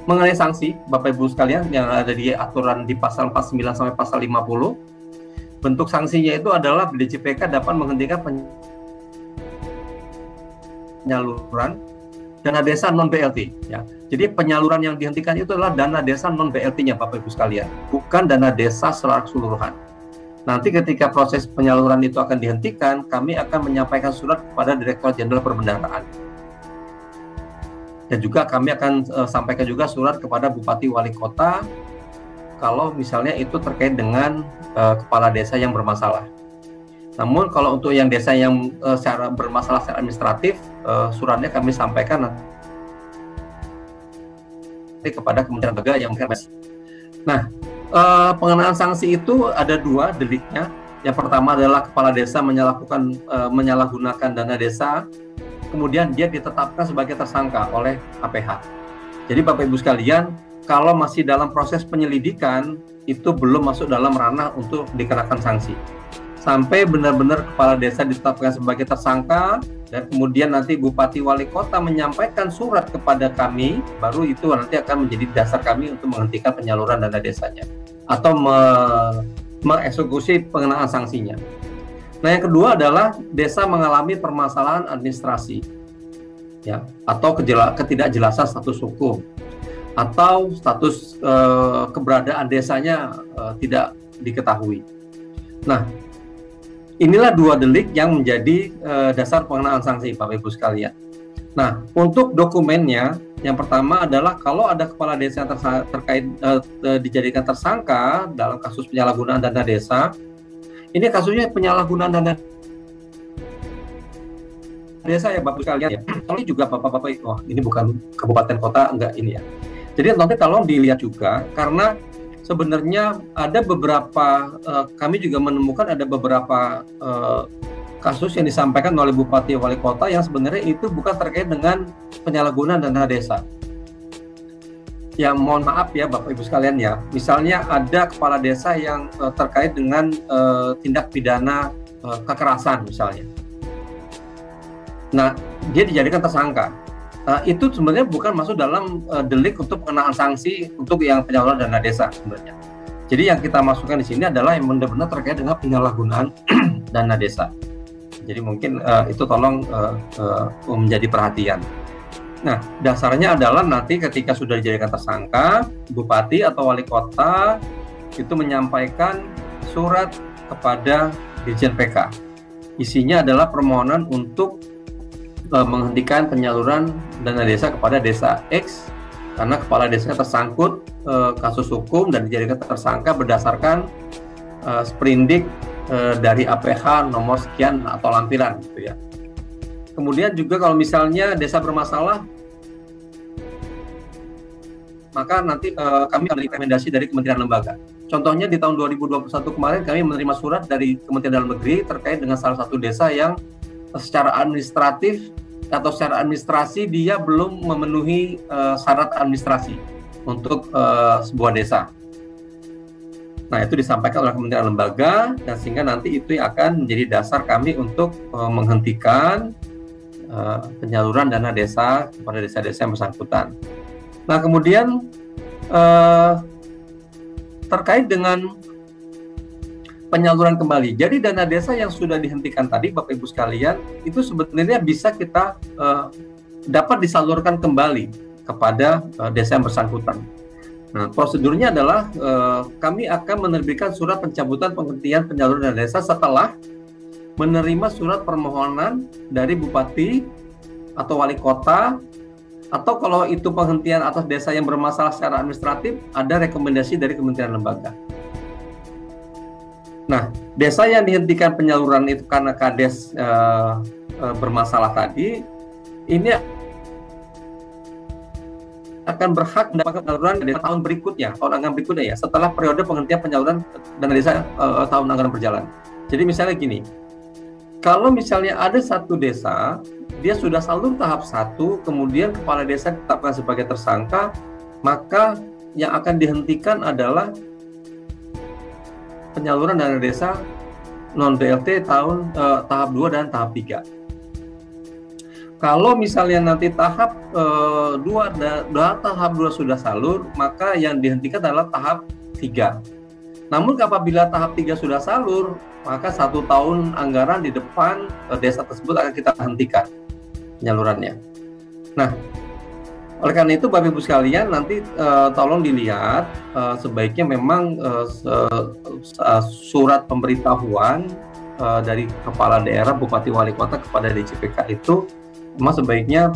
mengenai sanksi, Bapak Ibu sekalian, yang ada di aturan di pasal 49 sampai pasal 50, bentuk sanksinya itu adalah DJPK dapat menghentikan penyaluran dana desa non BLT. Ya. Jadi penyaluran yang dihentikan itu adalah dana desa non BLT-nya, Bapak Ibu sekalian, bukan dana desa secara keseluruhan. Nanti ketika proses penyaluran itu akan dihentikan, kami akan menyampaikan surat kepada Direktorat Jenderal Perbendaharaan. Dan juga kami akan sampaikan juga surat kepada Bupati Wali Kota kalau misalnya itu terkait dengan kepala desa yang bermasalah. Namun kalau untuk yang desa yang secara bermasalah secara administratif, suratnya kami sampaikan nanti kepada Kementerian Lembaga yang mungkin. Nah, pengenaan sanksi itu ada dua deliknya. Yang pertama adalah kepala desa menyalahgunakan dana desa, kemudian dia ditetapkan sebagai tersangka oleh APH. Jadi Bapak Ibu sekalian, kalau masih dalam proses penyelidikan, itu belum masuk dalam ranah untuk dikenakan sanksi. Sampai benar-benar kepala desa ditetapkan sebagai tersangka, dan kemudian nanti Bupati Wali Kota menyampaikan surat kepada kami, baru itu nanti akan menjadi dasar kami untuk menghentikan penyaluran dana desanya atau mengeksekusi pengenaan sanksinya. Nah, yang kedua adalah desa mengalami permasalahan administrasi, ya, atau ketidakjelasan status hukum, atau status keberadaan desanya tidak diketahui. Nah, inilah dua delik yang menjadi dasar pengenaan sanksi, Bapak Ibu sekalian. Nah, untuk dokumennya, yang pertama adalah kalau ada kepala desa yang dijadikan tersangka dalam kasus penyalahgunaan dana desa, ini kasusnya penyalahgunaan dana desa ya, Bapak sekalian ya. Tapi juga Bapak-bapak, ini bukan kabupaten kota, enggak ini ya. Jadi nanti tolong dilihat juga, karena sebenarnya ada beberapa, kami juga menemukan ada beberapa kasus yang disampaikan oleh Bupati Wali Kota yang sebenarnya itu bukan terkait dengan penyalahgunaan dana desa. Ya mohon maaf ya Bapak Ibu sekalian ya, misalnya ada kepala desa yang terkait dengan tindak pidana kekerasan misalnya. Nah, dia dijadikan tersangka. Itu sebenarnya bukan masuk dalam delik untuk pengenaan sanksi untuk yang penyaluran dana desa sebenarnya. Jadi yang kita masukkan di sini adalah yang benar-benar terkait dengan penyalahgunaan dana desa. Jadi mungkin itu tolong menjadi perhatian. Nah, dasarnya adalah nanti ketika sudah dijadikan tersangka, Bupati atau Wali Kota itu menyampaikan surat kepada Dirjen PK. Isinya adalah permohonan untuk menghentikan penyaluran dana desa kepada desa X karena kepala desa tersangkut kasus hukum dan dijadikan tersangka berdasarkan sprindik dari APH nomor sekian atau lampiran gitu ya. Kemudian juga kalau misalnya desa bermasalah, maka nanti kami akan rekomendasi dari Kementerian Lembaga. Contohnya di tahun 2021 kemarin kami menerima surat dari Kementerian Dalam Negeri terkait dengan salah satu desa yang secara administratif atau secara administrasi dia belum memenuhi syarat administrasi untuk sebuah desa. Nah, itu disampaikan oleh Kementerian Lembaga dan sehingga nanti itu akan menjadi dasar kami untuk menghentikan penyaluran dana desa kepada desa-desa yang bersangkutan. Nah, kemudian terkait dengan penyaluran kembali. Jadi dana desa yang sudah dihentikan tadi, Bapak Ibu sekalian, itu sebenarnya bisa kita dapat disalurkan kembali kepada desa yang bersangkutan. Nah, prosedurnya adalah kami akan menerbitkan surat pencabutan penghentian penyaluran dana desa setelah menerima surat permohonan dari Bupati atau Wali Kota, atau kalau itu penghentian atas desa yang bermasalah secara administratif, ada rekomendasi dari Kementerian Lembaga. Nah, desa yang dihentikan penyaluran itu karena kades bermasalah tadi, ini akan berhak mendapatkan penyaluran dari tahun berikutnya, tahun anggaran berikutnya ya, setelah periode penghentian penyaluran dana desa tahun anggaran berjalan. Jadi misalnya gini, kalau misalnya ada satu desa, dia sudah salur tahap 1, kemudian kepala desa ditetapkan sebagai tersangka, maka yang akan dihentikan adalah penyaluran dana desa non BLT tahap 2 dan tahap 3. Kalau misalnya nanti tahap 2 sudah salur, maka yang dihentikan adalah tahap 3. Namun apabila tahap 3 sudah salur, maka 1 tahun anggaran di depan desa tersebut akan kita hentikan penyalurannya. Nah, oleh karena itu Bapak Ibu sekalian, nanti tolong dilihat sebaiknya memang surat pemberitahuan dari kepala daerah, bupati, wali kota kepada DCPK itu memang sebaiknya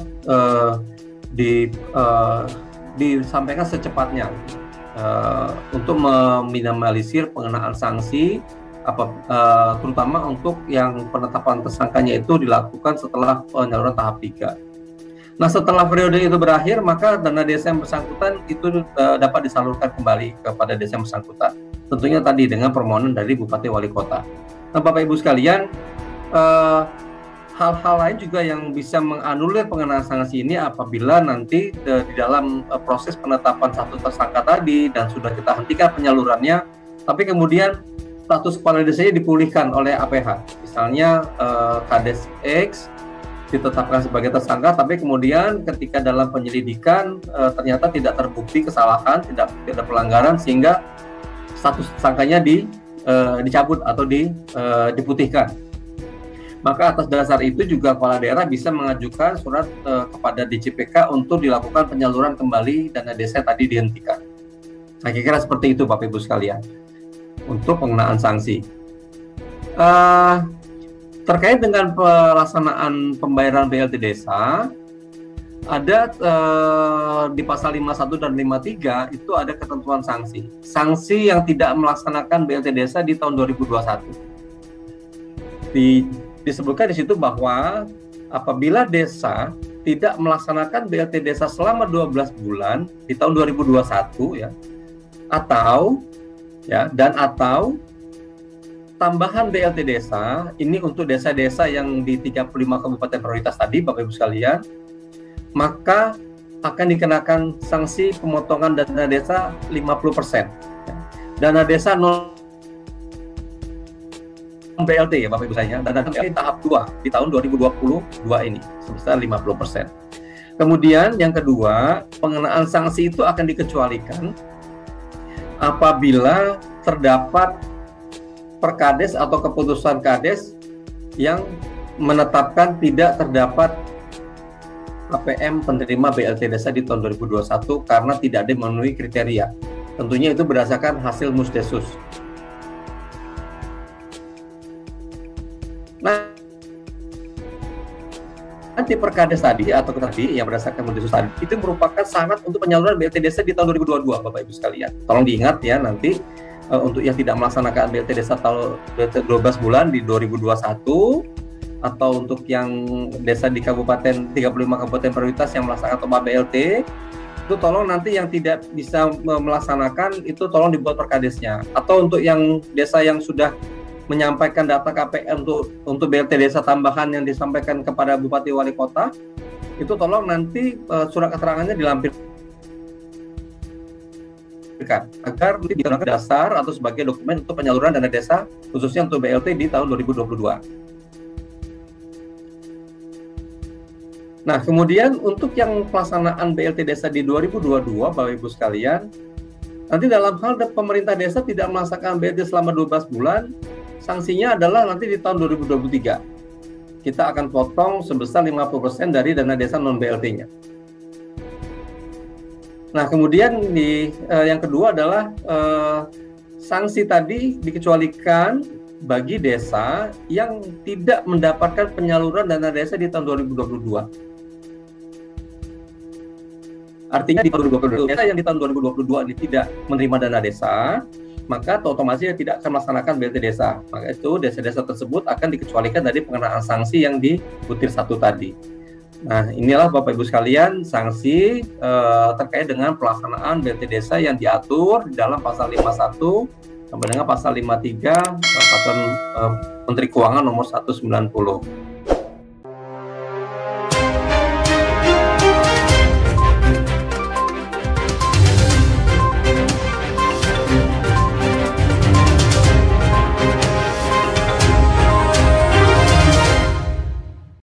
disampaikan secepatnya untuk meminimalisir pengenaan sanksi, terutama untuk yang penetapan tersangkanya itu dilakukan setelah penyaluran tahap 3. Nah, setelah periode itu berakhir, maka dana desa yang bersangkutan itu dapat disalurkan kembali kepada desa yang bersangkutan. Tentunya tadi dengan permohonan dari bupati, wali kota. Nah, Bapak Ibu sekalian, hal-hal lain juga yang bisa menganulir pengenaan sanksi ini apabila nanti di dalam proses penetapan satu tersangka tadi dan sudah kita hentikan penyalurannya, tapi kemudian status kepala desanya dipulihkan oleh APH. Misalnya Kades X ditetapkan sebagai tersangka, tapi kemudian ketika dalam penyelidikan ternyata tidak terbukti kesalahan, tidak ada pelanggaran, sehingga status tersangkanya dicabut atau diputihkan. Maka atas dasar itu juga kepala daerah bisa mengajukan surat kepada DCPK untuk dilakukan penyaluran kembali dana desa tadi dihentikan. Nah, kira-kira seperti itu Bapak Ibu sekalian untuk pengenaan sanksi. Terkait dengan pelaksanaan pembayaran BLT desa, ada di pasal 51 dan 53 itu ada ketentuan sanksi. Sanksi yang tidak melaksanakan BLT desa di tahun 2021. Disebutkan di situ bahwa apabila desa tidak melaksanakan BLT desa selama 12 bulan di tahun 2021 ya, atau tambahan BLT desa ini untuk desa-desa yang di 35 kabupaten prioritas tadi Bapak Ibu sekalian, maka akan dikenakan sanksi pemotongan dana desa 50%. Dana desa BLT ya Bapak Ibu sekalian, dan BLT tahap 2 di tahun 2022 ini sebesar 50%. Kemudian yang kedua, pengenaan sanksi itu akan dikecualikan apabila terdapat perkades atau keputusan kades yang menetapkan tidak terdapat APM penerima BLT desa di tahun 2021 karena tidak ada memenuhi kriteria. Tentunya itu berdasarkan hasil Musdesus. Nah, nanti perkades tadi atau tadi yang berdasarkan Musdesus tadi itu merupakan syarat untuk penyaluran BLT desa di tahun 2022 Bapak Ibu sekalian. Tolong diingat ya nanti untuk yang tidak melaksanakan BLT desa tahun 12 bulan di 2021 atau untuk yang desa di kabupaten 35 kabupaten prioritas yang melaksanakan toba BLT itu tolong nanti yang tidak bisa melaksanakan itu tolong dibuat perkadesnya, atau untuk yang desa yang sudah menyampaikan data KPM untuk BLT desa tambahan yang disampaikan kepada bupati wali kota itu tolong nanti surat keterangannya dilampirkan agar digunakan dasar atau sebagai dokumen untuk penyaluran dana desa khususnya untuk BLT di tahun 2022. Nah, kemudian untuk yang pelaksanaan BLT desa di 2022 Bapak Ibu sekalian, nanti dalam hal pemerintah desa tidak melaksanakan BLT selama 12 bulan, sanksinya adalah nanti di tahun 2023. Kita akan potong sebesar 50% dari dana desa non-BLT-nya. Nah, kemudian yang kedua adalah sanksi tadi dikecualikan bagi desa yang tidak mendapatkan penyaluran dana desa di tahun 2022. Artinya di tahun 2022, desa yang di tahun 2022 ini tidak menerima dana desa, maka otomatis tidak akan melaksanakan BLT desa. Maka itu desa-desa tersebut akan dikecualikan dari pengenaan sanksi yang di butir 1 tadi. Nah, inilah Bapak Ibu sekalian sanksi terkait dengan pelaksanaan BLT desa yang diatur di dalam pasal 51 sampai dengan pasal 53 Peraturan Menteri Keuangan nomor 190.